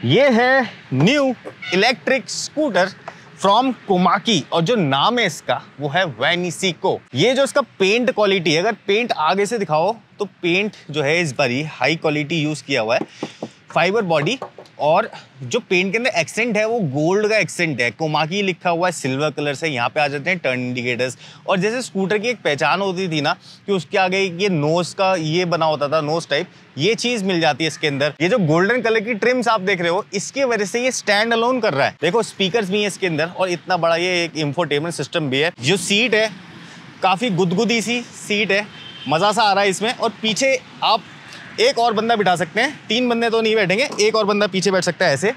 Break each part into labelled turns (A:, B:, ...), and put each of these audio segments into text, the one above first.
A: ये है new electric scooter from Komaki और जो नाम है इसका वो है वेनिसिको। ये जो इसका पेंट क्वालिटी है, अगर पेंट आगे से दिखाओ तो पेंट जो है इस बार हाई क्वालिटी यूज किया हुआ है, फाइबर बॉडी, और जो पेंट के अंदर एक्सेंट है वो गोल्ड का एक्सेंट है। कोमाकी लिखा हुआ है सिल्वर कलर से। यहाँ पे आ जाते हैं टर्न इंडिकेटर्स, और जैसे स्कूटर की एक पहचान होती थी ना कि उसके आगे ये नोज का ये बना होता था, नोज टाइप, ये चीज मिल जाती है इसके अंदर। ये जो गोल्डन कलर की ट्रिम्स आप देख रहे हो, इसकी वजह से ये स्टैंड अलोन कर रहा है। देखो स्पीकर्स भी है इसके अंदर, और इतना बड़ा ये एक इंफोटेनमेंट सिस्टम भी है। जो सीट है काफी गुदगुदी सी सीट है, मजा सा आ रहा है इसमें। और पीछे आप एक और बंदा बिठा सकते हैं, 3 बंदे तो नहीं बैठेंगे, एक और बंदा पीछे बैठ सकता है ऐसे।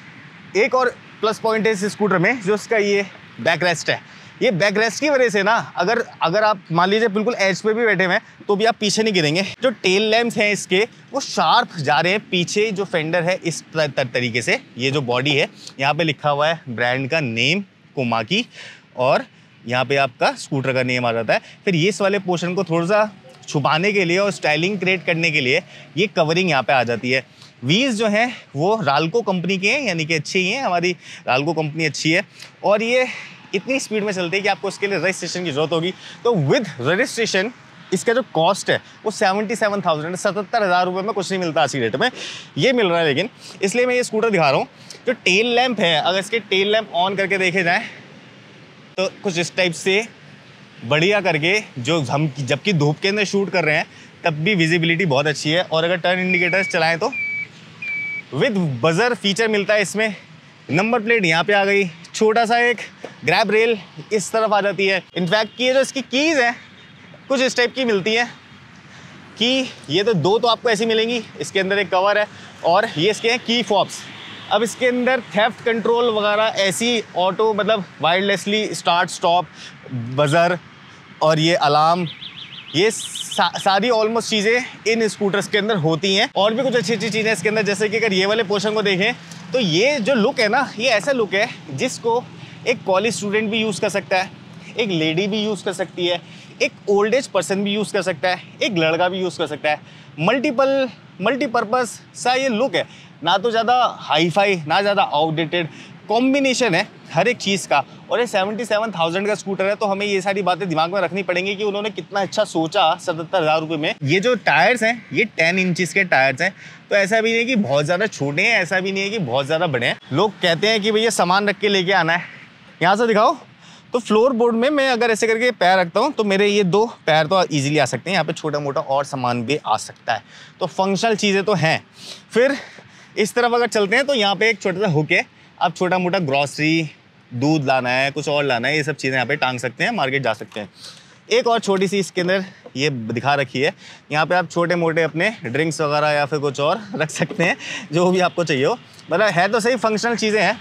A: एक और प्लस पॉइंट है इस स्कूटर में, जो इसका ये बैक रेस्ट है। ये बैक रेस्ट की वजह से ना अगर आप मान लीजिए बिल्कुल एज पे भी बैठे हुए हैं तो भी आप पीछे नहीं गिरेंगे। जो टेल लैम्प्स हैं इसके वो शार्प जा रहे हैं पीछे। जो फेंडर है इस तरीके से, ये जो बॉडी है यहाँ पे लिखा हुआ है ब्रांड का नेम कोमाकी, और यहाँ पे आपका स्कूटर का नेम आ जाता है। फिर ये इस वाले पोर्शन को थोड़ा सा छुपाने के लिए और स्टाइलिंग क्रिएट करने के लिए ये कवरिंग यहाँ पे आ जाती है। व्हील्स जो हैं वो राल्को कंपनी के हैं, यानी कि अच्छे ही हैं, हमारी राल्को कंपनी अच्छी है। और ये इतनी स्पीड में चलती है कि आपको इसके लिए रजिस्ट्रेशन की जरूरत होगी। तो विद रजिस्ट्रेशन इसका जो कॉस्ट है वो 77,000, 77,000 रुपये में कुछ नहीं मिलता आज की डेट में, ये मिल रहा है। लेकिन इसलिए मैं ये स्कूटर दिखा रहा हूँ। जो टेल लैंप है, अगर इसके टेल लैंप ऑन करके देखे जाए तो कुछ इस टाइप से बढ़िया करके, जो हम जबकि धूप के अंदर शूट कर रहे हैं तब भी विजिबिलिटी बहुत अच्छी है। और अगर टर्न इंडिकेटर्स चलाएं तो विद बजर फीचर मिलता है इसमें। नंबर प्लेट यहाँ पे आ गई, छोटा सा एक ग्रैब रेल इस तरफ आ जाती है। इनफैक्ट ये जो इसकी कीज़ हैं कुछ इस टाइप की मिलती है कि ये तो 2 तो आपको ऐसी मिलेंगी, इसके अंदर एक कवर है, और ये इसके हैं की फॉब्स। अब इसके अंदर थेफ्ट कंट्रोल वगैरह ऐसी ऑटो, मतलब वायरलेसली स्टार्ट स्टॉप, बजर और ये अलार्म, ये सारी ऑलमोस्ट चीज़ें इन स्कूटर्स के अंदर होती हैं। और भी कुछ अच्छी अच्छी चीज़ें इसके अंदर, जैसे कि अगर ये वाले पोर्शन को देखें तो ये जो लुक है ना, ये ऐसा लुक है जिसको एक कॉलेज स्टूडेंट भी यूज़ कर सकता है, एक लेडी भी यूज़ कर सकती है, एक ओल्ड एज पर्सन भी यूज़ कर सकता है, एक लड़का भी यूज़ कर सकता है। मल्टीपर्पज़ सा ये लुक है, ना तो ज़्यादा हाई फाई ना ज़्यादा आउटडेटेड, कॉम्बिनेशन है हर एक चीज़ का। और ये 77,000 का स्कूटर है, तो हमें ये सारी बातें दिमाग में रखनी पड़ेंगी कि उन्होंने कितना अच्छा सोचा 77,000 रुपये में। ये जो टायर्स हैं ये 10 इंचज़ के टायर्स हैं, तो ऐसा भी नहीं है कि बहुत ज़्यादा छोटे हैं, ऐसा भी नहीं है कि बहुत ज़्यादा बड़े हैं। लोग कहते हैं कि भैया सामान रख के लेके आना है, यहाँ से दिखाओ। तो फ्लोर बोर्ड में मैं अगर ऐसे करके पैर रखता हूँ तो मेरे ये 2 पैर तो ईजिली आ सकते हैं, यहाँ पे छोटा मोटा और सामान भी आ सकता है। तो फंक्शनल चीज़ें तो हैं। फिर इस तरफ अगर चलते हैं तो यहाँ पे एक छोटा सा हुक है, आप छोटा मोटा ग्रॉसरी, दूध लाना है, कुछ और लाना है, ये सब चीज़ें यहाँ पे टांग सकते हैं, मार्केट जा सकते हैं। एक और छोटी सी इसके अंदर ये दिखा रखी है, यहाँ पे आप छोटे मोटे अपने ड्रिंक्स वगैरह या फिर कुछ और रख सकते हैं, जो भी आपको चाहिए हो। मतलब है तो सही, फंक्शनल चीज़ें हैं।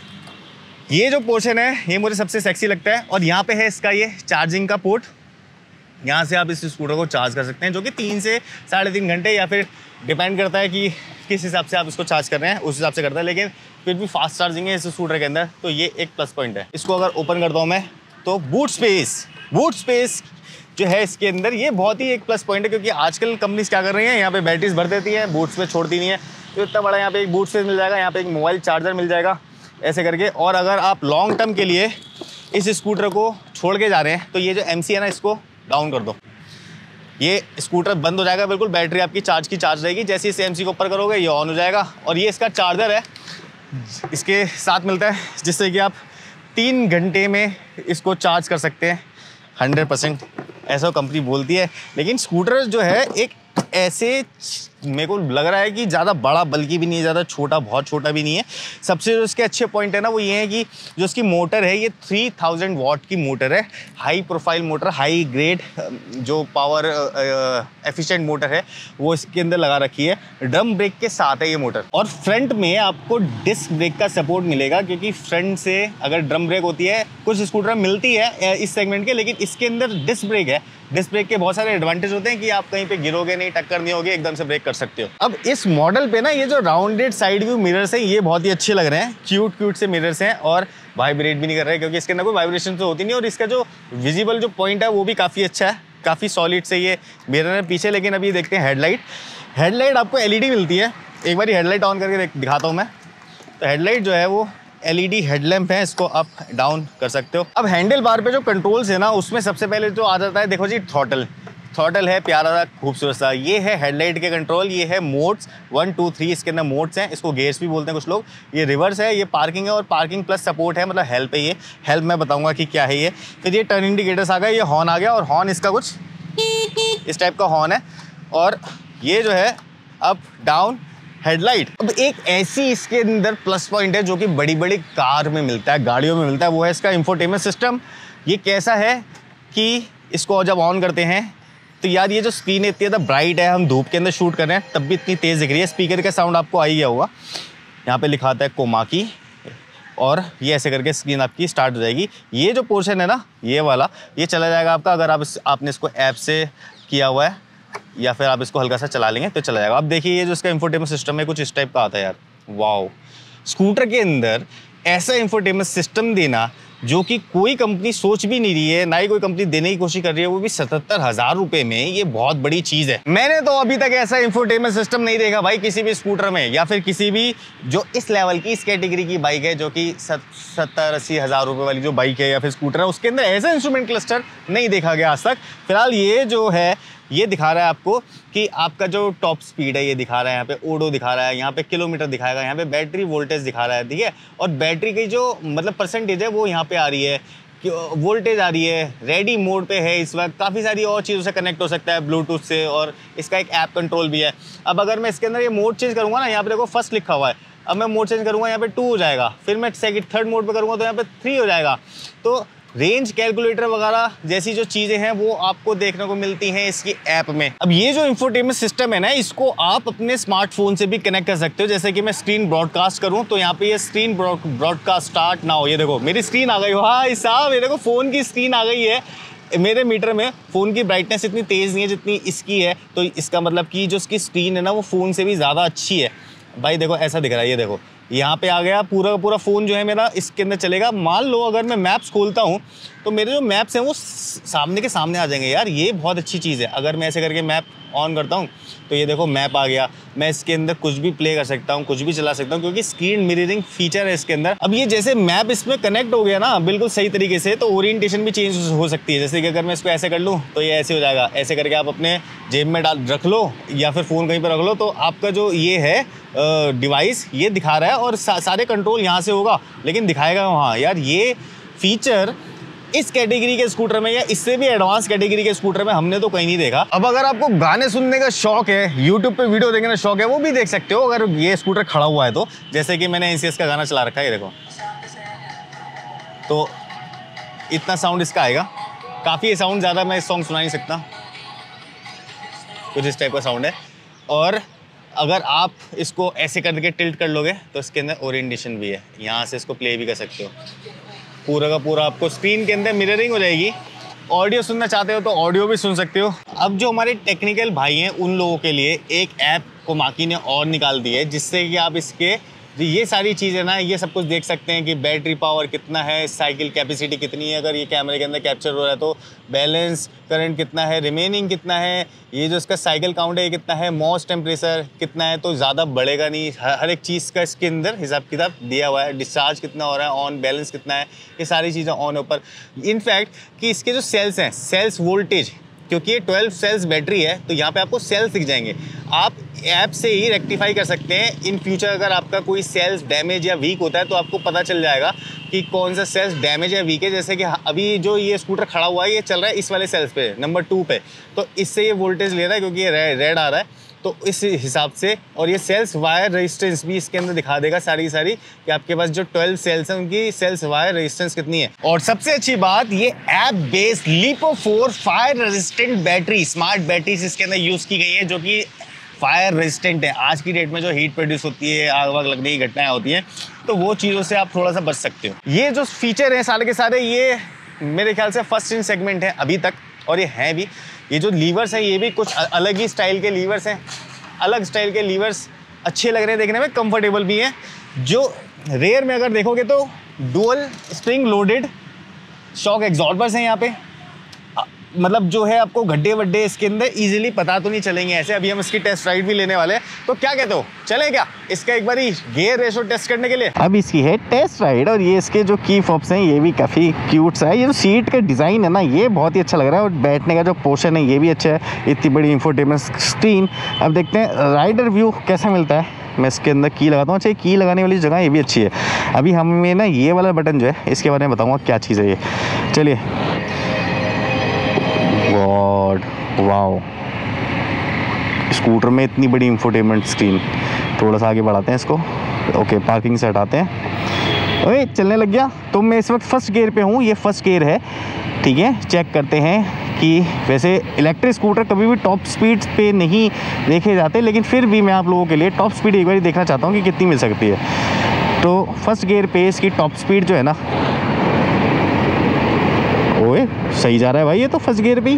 A: ये जो पोर्शन है ये मुझे सबसे सेक्सी लगता है, और यहाँ पे है इसका ये चार्जिंग का पोर्ट। यहाँ से आप इस स्कूटर को चार्ज कर सकते हैं, जो कि 3 से 3.5 घंटे, या फिर डिपेंड करता है कि किस हिसाब से आप इसको चार्ज कर रहे हैं, उस हिसाब से करता है। लेकिन फिर भी फास्ट चार्जिंग है इस स्कूटर के अंदर, तो ये एक प्लस पॉइंट है। इसको अगर ओपन करता हूँ मैं तो बूट स्पेस जो है इसके अंदर, ये बहुत ही एक प्लस पॉइंट है, क्योंकि आजकल कंपनीज क्या कर रही हैं, यहाँ पे बैटरीज भर देती है, बूट्स पे छोड़ती नहीं है। तो इतना बड़ा यहाँ पे एक बूट स्पेस मिल जाएगा, यहाँ पे एक मोबाइल चार्जर मिल जाएगा ऐसे करके। और अगर आप लॉन्ग टर्म के लिए इस स्कूटर को छोड़ के जा रहे हैं तो ये जो MC है ना, इसको डाउन कर दो, ये स्कूटर बंद हो जाएगा बिल्कुल, बैटरी आपकी चार्ज रहेगी। जैसे इस MC को ऊपर करोगे ये ऑन हो जाएगा। और ये इसका चार्जर है, इसके साथ मिलता है, जिससे कि आप 3 घंटे में इसको चार्ज कर सकते हैं 100%, ऐसा कंपनी बोलती है। लेकिन स्कूटर जो है एक ऐसे, मेरे को लग रहा है कि ज़्यादा बड़ा बल्कि भी नहीं है, ज़्यादा छोटा बहुत छोटा भी नहीं है। सबसे जो इसके अच्छे पॉइंट है ना वो ये है कि जो इसकी मोटर है ये 3000 वाट की मोटर है, high profile motor, high grade जो पावर एफिशिएंट मोटर है वो इसके अंदर लगा रखी है। ड्रम ब्रेक के साथ है ये मोटर, और फ्रंट में आपको डिस्क ब्रेक का सपोर्ट मिलेगा, क्योंकि फ्रंट से अगर ड्रम ब्रेक होती है कुछ स्कूटर में मिलती है इस सेगमेंट के, लेकिन इसके अंदर डिस्क ब्रेक है। डिस्क ब्रेक के बहुत सारे एडवांटेज होते हैं कि आप कहीं पे गिरोगे नहीं, टक्कर नहीं होगी, एकदम से ब्रेक कर सकते हो। अब इस मॉडल पे ना ये जो राउंडेड साइड व्यू मिरर्स हैं ये बहुत ही अच्छे लग रहे हैं, क्यूट से मिरर्स हैं, और वाइब्रेट भी नहीं कर रहे, क्योंकि इसके अंदर कोई वाइब्रेशन तो होती नहीं। और इसका जो विजिबल जो पॉइंट है वो भी काफ़ी अच्छा है, काफ़ी सॉलिड से ये मिरर है पीछे। लेकिन अभी देखते हैं हेडलाइट आपको LED मिलती है। एक बार हेडलाइट ऑन करके दिखाता हूँ मैं। तो हेडलाइट जो है वो LED हेडलैम्प है, इसको अप डाउन कर सकते हो। अब हैंडल बार पे जो कंट्रोल्स है ना, उसमें सबसे पहले जो आ जाता है, देखो जी, थ्रॉटल है, प्यारा सा खूबसूरत सा। ये है हेडलाइट के कंट्रोल, ये है मोड्स 1 2 3, इसके अंदर मोड्स हैं, इसको गेयर्स भी बोलते हैं कुछ लोग। ये रिवर्स है, ये पार्किंग है, और पार्किंग प्लस सपोर्ट है, मतलब हेल्प है। ये हेल्प मैं बताऊंगा कि क्या है ये। फिर ये टर्न इंडिकेटर्स आ गए, ये हॉर्न आ गया, और हॉर्न इसका कुछ इस टाइप का हॉर्न है। और ये जो है अप डाउन हेडलाइट। अब एक ऐसी इसके अंदर प्लस पॉइंट है जो कि बड़ी बड़ी कार में मिलता है, गाड़ियों में मिलता है, वो है इसका इंफोटेनमेंट सिस्टम। ये कैसा है कि इसको जब ऑन करते हैं तो यार ये जो स्क्रीन है इतनी ज़्यादा ब्राइट है, हम धूप के अंदर शूट कर रहे हैं तब भी इतनी तेज़ दिख रही है। स्पीकर का साउंड आपको आ ही गया होगा, यहाँ पे लिखा आता है कोमाकी, और ये ऐसे करके स्क्रीन आपकी स्टार्ट हो जाएगी। ये जो पोर्शन है ना, ये वाला, ये चला जाएगा आपका अगर आपने इसको ऐप से किया हुआ है, या फिर आप इसको हल्का सा चला लेंगे तो चला जाएगा। अब देखिए ये जो इसका इंफोटेनमेंट सिस्टम है कुछ इस टाइप का आता है यार, वाओ। स्कूटर के अंदर ऐसा इंफोटेनमेंट सिस्टम देना जो कि कोई कंपनी सोच भी नहीं रही है, ना ही कोई कंपनी देने की कोशिश कर रही है, वो भी 77,000 रुपए में, ये बहुत बड़ी चीज़ है। मैंने तो अभी तक ऐसा इंफोटेनमेंट सिस्टम नहीं देखा भाई किसी भी स्कूटर में, या फिर किसी भी जो इस लेवल की, इस कैटेगरी की बाइक है, जो कि 70-80 हज़ार रुपये वाली जो बाइक है या फिर स्कूटर है, उसके अंदर ऐसा इंस्ट्रूमेंट क्लस्टर नहीं देखा गया आज तक। फिलहाल ये जो है ये दिखा रहा है आपको कि आपका जो टॉप स्पीड है ये दिखा रहा है, यहाँ पे ओडो दिखा रहा है, यहाँ पे किलोमीटर दिखाएगा, यहाँ पे बैटरी वोल्टेज दिखा रहा है, ठीक है। और बैटरी की जो मतलब परसेंटेज है वो यहाँ पे आ रही है, वोल्टेज आ रही है, रेडी मोड पे है इस वक्त। काफ़ी सारी और चीज़ों से कनेक्ट हो सकता है ब्लूटूथ से, और इसका एक ऐप कंट्रोल भी है। अब अगर मैं इसके अंदर ये मोड चेंज करूँगा ना, यहाँ पे देखो फर्स्ट लिखा हुआ है, अब मैं मोड चेंज करूँगा यहाँ पे 2 हो जाएगा, फिर मैं थर्ड मोड पे करूँगा तो यहाँ पे 3 हो जाएगा। तो रेंज कैलकुलेटर वगैरह जैसी जो चीज़ें हैं वो आपको देखने को मिलती हैं इसकी ऐप में। अब ये जो इंफोटेनमेंट सिस्टम है ना, इसको आप अपने स्मार्टफोन से भी कनेक्ट कर सकते हो। जैसे कि मैं स्क्रीन ब्रॉडकास्ट करूं तो यहाँ पे ये स्क्रीन ब्रॉडकास्ट स्टार्ट ना हो, ये देखो मेरी स्क्रीन आ गई हो, हाँ साहब ये देखो फ़ोन की स्क्रीन आ गई है मेरे मीटर में। फ़ोन की ब्राइटनेस इतनी तेज़ नहीं है जितनी इसकी है, तो इसका मतलब कि जो इसकी स्क्रीन है ना वो फ़ोन से भी ज़्यादा अच्छी है भाई। देखो ऐसा दिख रहा है, ये देखो यहाँ पे आ गया, पूरा का पूरा फ़ोन जो है मेरा इसके अंदर चलेगा। मान लो अगर मैं मैप्स खोलता हूँ तो मेरे जो मैप्स हैं वो सामने के सामने आ जाएंगे यार, ये बहुत अच्छी चीज़ है। अगर मैं ऐसे करके मैप ऑन करता हूँ तो ये देखो मैप आ गया, मैं इसके अंदर कुछ भी प्ले कर सकता हूँ, कुछ भी चला सकता हूँ, क्योंकि स्क्रीन मिररिंग फीचर है इसके अंदर। अब ये जैसे मैप इसमें कनेक्ट हो गया ना बिल्कुल सही तरीके से, तो ओरिएंटेशन भी चेंज हो सकती है। जैसे कि अगर मैं इसको ऐसे कर लूँ तो ये ऐसे हो जाएगा, ऐसे करके आप अपने जेब में रख लो या फिर फ़ोन कहीं पर रख लो, तो आपका जो ये है डिवाइस ये दिखा रहा है और सारे कंट्रोल यहाँ से होगा, लेकिन दिखाएगा वहाँ। यार ये फीचर इस कैटेगरी के स्कूटर में या इससे भी एडवांस कैटेगरी के स्कूटर में हमने तो कहीं नहीं देखा। अब अगर आपको गाने सुनने का शौक है, यूट्यूब पे वीडियो देखने का शौक है, वो भी देख सकते हो अगर ये स्कूटर खड़ा हुआ है तो। जैसे कि मैंने NCS का गाना चला रखा है, ये देखो, तो इतना साउंड इसका आएगा। काफ़ी साउंड ज़्यादा मैं इस सॉन्ग सुना नहीं सकता, कुछ इस टाइप का साउंड है। और अगर आप इसको ऐसे करके टिल्ट कर लोगे तो इसके अंदर ओरिएंटेशन भी है, यहाँ से इसको प्ले भी कर सकते हो। पूरा का पूरा आपको स्क्रीन के अंदर मिररिंग हो जाएगी। ऑडियो सुनना चाहते हो तो ऑडियो भी सुन सकते हो। अब जो हमारे टेक्निकल भाई हैं उन लोगों के लिए एक ऐप कोमाकी ने और निकाल दी है, जिससे कि आप इसके ये सारी चीज़ें ना ये सब कुछ देख सकते हैं कि बैटरी पावर कितना है, साइकिल कैपेसिटी कितनी है, अगर ये कैमरे के अंदर कैप्चर हो रहा है तो बैलेंस करंट कितना है, रिमेनिंग कितना है, ये जो इसका साइकिल काउंट है कितना है, मॉस टेम्परेचर कितना है, तो ज़्यादा बढ़ेगा नहीं। हर एक चीज़ का इसके अंदर हिसाब किताब दिया हुआ है। डिस्चार्ज कितना हो रहा है, ऑन बैलेंस कितना है, ये सारी चीज़ें ऑन ऊपर। इनफैक्ट कि इसके जो सेल्स हैं, सेल्स वोल्टेज, क्योंकि ये 12 सेल्स बैटरी है तो यहाँ पे आपको सेल्स दिख जाएंगे। आप ऐप से ही रेक्टिफाई कर सकते हैं। इन फ्यूचर अगर आपका कोई सेल्स डैमेज या वीक होता है तो आपको पता चल जाएगा कि कौन सा सेल्स डैमेज या वीक है। जैसे कि अभी जो ये स्कूटर खड़ा हुआ है ये चल रहा है इस वाले सेल्स पे, नंबर 2 पे, तो इससे ये वोल्टेज ले रहा है क्योंकि ये रेड आ रहा है, तो इस हिसाब से। और ये सेल्स वायर रेजिस्टेंस भी इसके अंदर दिखा देगा सारी कि आपके पास जो 12 सेल्स हैं उनकी सेल्स वायर रेजिस्टेंस कितनी है। और सबसे अच्छी बात, ये ऐप बेस्ड लिपो4 fire resistant battery, smart batteries इसके अंदर यूज़ की गई है, जो कि फायर रेजिस्टेंट है। आज की डेट में जो हीट प्रोड्यूस होती है, आग वाग लगने की घटनाएं होती हैं, तो वो चीज़ों से आप थोड़ा सा बच सकते हो। ये जो फीचर हैं सारे के सारे, ये मेरे ख्याल से फर्स्ट इन सेगमेंट है अभी तक, और ये हैं भी। ये जो लीवर्स हैं ये भी कुछ अलग ही स्टाइल के लीवर्स हैं, अलग स्टाइल के लीवर्स, अच्छे लग रहे हैं देखने में, कंफर्टेबल भी हैं। जो रेयर में अगर देखोगे तो dual spring loaded shock absorbers हैं यहाँ पे। मतलब जो है आपको गड्ढे वड्ढे इसके अंदर इजीली पता तो नहीं चलेंगे ऐसे। अभी हम इसकी टेस्ट राइड भी लेने वाले हैं, तो क्या कहते हो, चले क्या इसका एक बारी गियर रेशो टेस्ट करने के लिए? अब इसकी है टेस्ट राइड, और ये इसके जो की फॉब्स हैं ये भी काफ़ी क्यूट सा है। ये जो सीट का डिज़ाइन है ना ये बहुत ही अच्छा लग रहा है, और बैठने का जो पोर्शन है ये भी अच्छा है। इतनी बड़ी इंफोटेनमेंट स्क्रीन। अब देखते हैं राइडर व्यू कैसा मिलता है। मैं इसके अंदर की लगाता हूँ। अच्छा, की लगाने वाली जगह ये भी अच्छी है। अभी हमें ना ये वाला बटन जो है इसके बारे में बताऊँगा क्या चीज़ है ये। चलिए, गॉड वाओ, स्कूटर में इतनी बड़ी इंफोटेनमेंट स्क्रीन। थोड़ा सा आगे बढ़ाते हैं इसको। ओके, पार्किंग से हटाते हैं। ओए, चलने लग गया। तो मैं इस वक्त फर्स्ट गियर पे हूँ, ये फर्स्ट गियर है, ठीक है। चेक करते हैं कि वैसे इलेक्ट्रिक स्कूटर कभी भी टॉप स्पीड पे नहीं देखे जाते, लेकिन फिर भी मैं आप लोगों के लिए टॉप स्पीड एक बार देखना चाहता हूँ कि कितनी मिल सकती है। तो फर्स्ट गियर पे इसकी टॉप स्पीड जो है ना, ओए सही जा रहा है भाई, ये तो फर्स्ट गियर पे ही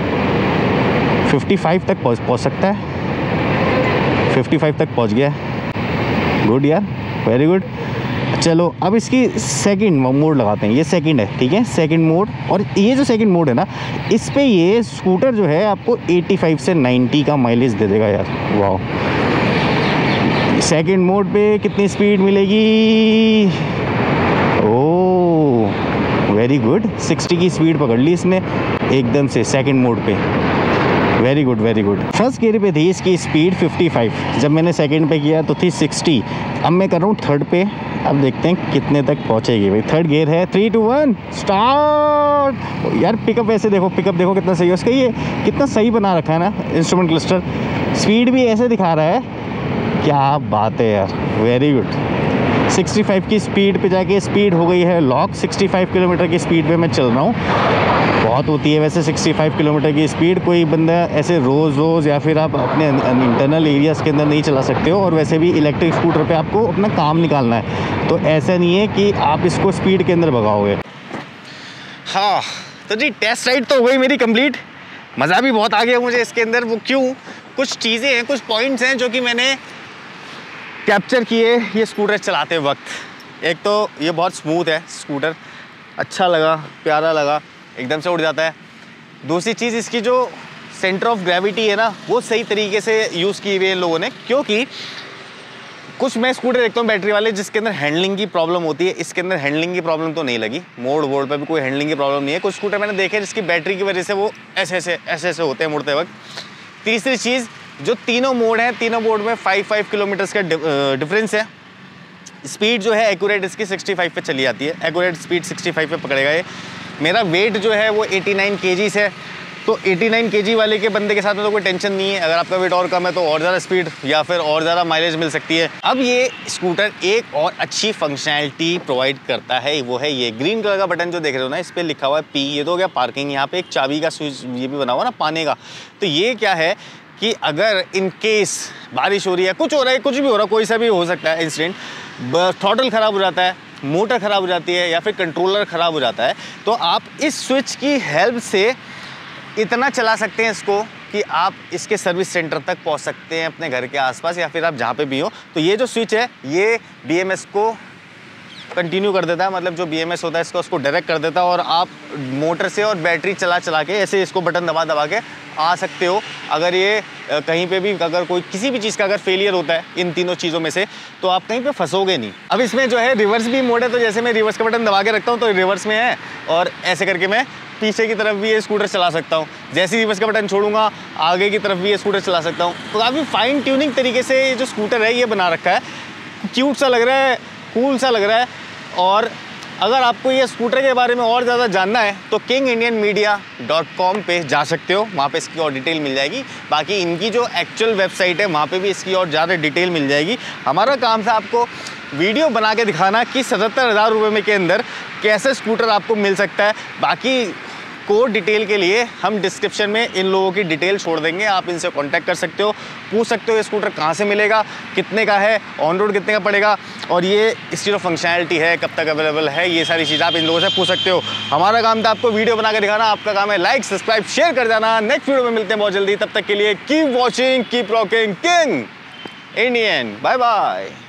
A: 55 तक पहुँच सकता है। 55 तक पहुँच गया है। गुड यार, वेरी गुड। चलो अब इसकी सेकंड मोड लगाते हैं। ये सेकंड है, ठीक है, सेकंड मोड। और ये जो सेकंड मोड है ना, इस पे ये स्कूटर जो है आपको 85 से 90 का माइलेज दे देगा यार। वाह, सेकंड मोड पे कितनी स्पीड मिलेगी? ओह वेरी गुड, 60 की स्पीड पकड़ ली इसने एकदम से सेकंड मोड पे। Very good, very good. First gear पे थी इसकी स्पीड 55, जब मैंने सेकंड पे किया तो थी 60। अब मैं कर रहा हूँ थर्ड पे। अब देखते हैं कितने तक पहुँचेगी भाई। थर्ड गियर है, 3 2 1 स्टार्ट। यार पिकअप ऐसे देखो, पिकअप देखो कितना सही है उसका। ये कितना सही बना रखा है ना इंस्ट्रूमेंट क्लस्टर। स्पीड भी ऐसे दिखा रहा है, क्या बात है यार, वेरी गुड। 65 की स्पीड पे जाके स्पीड हो गई है लॉक। 65 किलोमीटर की स्पीड पे मैं चल रहा हूँ। बहुत होती है वैसे 65 किलोमीटर की स्पीड। कोई बंदा ऐसे रोज़ या फिर आप अपने इंटरनल एरियाज़ के अंदर नहीं चला सकते हो। और वैसे भी इलेक्ट्रिक स्कूटर पे आपको अपना काम निकालना है, तो ऐसा नहीं है कि आप इसको स्पीड के अंदर भगाओगे। हाँ तो जी, टेस्ट राइड तो हो गई मेरी कंप्लीट। मज़ा भी बहुत आ गया मुझे इसके अंदर। वो क्यों, कुछ चीज़ें हैं, कुछ पॉइंट्स हैं जो कि मैंने कैप्चर किए ये स्कूटर चलाते वक्त। एक तो ये बहुत स्मूथ है स्कूटर, अच्छा लगा, प्यारा लगा, एकदम से उड़ जाता है। दूसरी चीज़, इसकी जो सेंटर ऑफ ग्रेविटी है ना वो सही तरीके से यूज़ की हुई है इन लोगों ने। क्योंकि कुछ मैं स्कूटर देखता हूँ बैटरी वाले जिसके अंदर हैंडलिंग की प्रॉब्लम होती है, इसके अंदर हैंडलिंग की प्रॉब्लम तो नहीं लगी। मोड़ वोड़ पे भी कोई हैंडलिंग की प्रॉब्लम नहीं है। कुछ स्कूटर मैंने देखे जिसकी बैटरी की वजह से वो ऐसे होते हैं मुड़ते वक्त। तीसरी चीज़, जो तीनों मोड हैं, तीनों मोड में 5 किलोमीटर्स का डिफरेंस है। स्पीड जो है एक्यूरेट इसकी 65 पे चली जाती है। एक्यूरेट स्पीड 65 पे पकड़ेगा ये। मेरा वेट जो है वो 89 kgs है, तो 89 kg वाले के बंदे के साथ में तो कोई टेंशन नहीं है। अगर आपका वेट और कम है तो और ज़्यादा स्पीड या फिर और ज़्यादा माइलेज मिल सकती है। अब ये स्कूटर एक और अच्छी फंक्शनैलिटी प्रोवाइड करता है, वो है ये ग्रीन कलर का बटन जो देख रहे हो ना, इस पर लिखा हुआ है P। ये तो हो गया पार्किंग। यहाँ पे एक चाबी का स्विच ये भी बना हुआ ना पाने का। तो ये क्या है कि अगर इन केस बारिश हो रही है, कुछ हो रहा है, कुछ भी हो रहा है, कोई सा भी हो सकता है इंसिडेंट, थ्रॉटल ख़राब हो जाता है, मोटर ख़राब हो जाती है या फिर कंट्रोलर ख़राब हो जाता है, तो आप इस स्विच की हेल्प से इतना चला सकते हैं इसको कि आप इसके सर्विस सेंटर तक पहुंच सकते हैं अपने घर के आसपास, या फिर आप जहाँ पे भी हो। तो ये जो स्विच है ये BMS को कंटिन्यू कर देता है, मतलब जो BMS होता है इसको उसको डायरेक्ट कर देता है, और आप मोटर से और बैटरी चला के ऐसे इसको बटन दबा के आ सकते हो। अगर ये कहीं पे भी अगर कोई किसी भी चीज़ का अगर फेलियर होता है इन तीनों चीज़ों में से, तो आप कहीं पे फंसोगे नहीं। अब इसमें जो है रिवर्स भी मोड है, तो जैसे मैं रिवर्स का बटन दबा के रखता हूँ तो रिवर्स में है, और ऐसे करके मैं पीछे की तरफ भी ये स्कूटर चला सकता हूँ। जैसे ही रिवर्स का बटन छोड़ूंगा आगे की तरफ भी ये स्कूटर चला सकता हूँ। तो काफ़ी फाइन ट्यूनिंग तरीके से ये जो स्कूटर है ये बना रखा है। क्यूट सा लग रहा है, कूल सा लग रहा है। और अगर आपको ये स्कूटर के बारे में और ज़्यादा जानना है तो kingindianmedia.com पे जा सकते हो, वहाँ पे इसकी और डिटेल मिल जाएगी। बाकी इनकी जो एक्चुअल वेबसाइट है वहाँ पे भी इसकी और ज़्यादा डिटेल मिल जाएगी। हमारा काम था आपको वीडियो बना के दिखाना कि 77,000 रुपये में के अंदर कैसे स्कूटर आपको मिल सकता है। बाकी कोड डिटेल के लिए हम डिस्क्रिप्शन में इन लोगों की डिटेल छोड़ देंगे, आप इनसे कांटेक्ट कर सकते हो, पूछ सकते हो ये स्कूटर कहाँ से मिलेगा, कितने का है, ऑन रोड कितने का पड़ेगा, और ये इसकी जो फंक्शनैलिटी है कब तक अवेलेबल है, ये सारी चीज़ें आप इन लोगों से पूछ सकते हो। हमारा काम था आपको वीडियो बना के दिखाना, आपका काम है लाइक सब्सक्राइब शेयर कर जाना। नेक्स्ट वीडियो में मिलते हैं बहुत जल्दी, तब तक के लिए keep watching, keep rocking, king Indian. Bye bye.